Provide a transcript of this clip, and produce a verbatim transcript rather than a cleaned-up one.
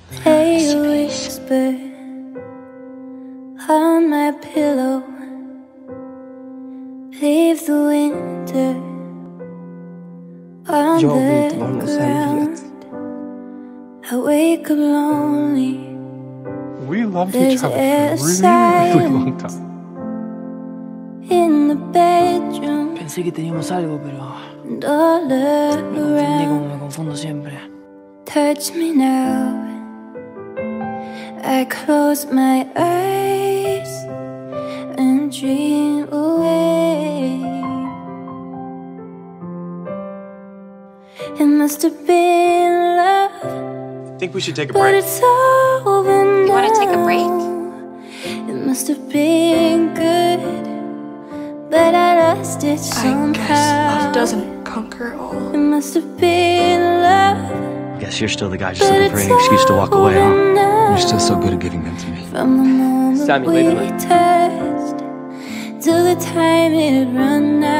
They whisper on my pillow, leave the winter on Jag the vet vad hon ground. I wake up lonely. We loved each other for a really, really long time. In the bedroom. Pensé que teníamos algo, pero And all me confundí como around. me confundo siempre. Touch me now. I close my eyes and dream away. It must have been love. I think we should take a But break. it's over now. You want to take a break? It must have been good, but I lost it somehow. I guess love doesn't conquer all. It must have been love. Guess you're still the guy just looking for an excuse to walk away, huh? You're still so good at giving them to me. From the moment Sammy, we leave it. touched till the time it had run out.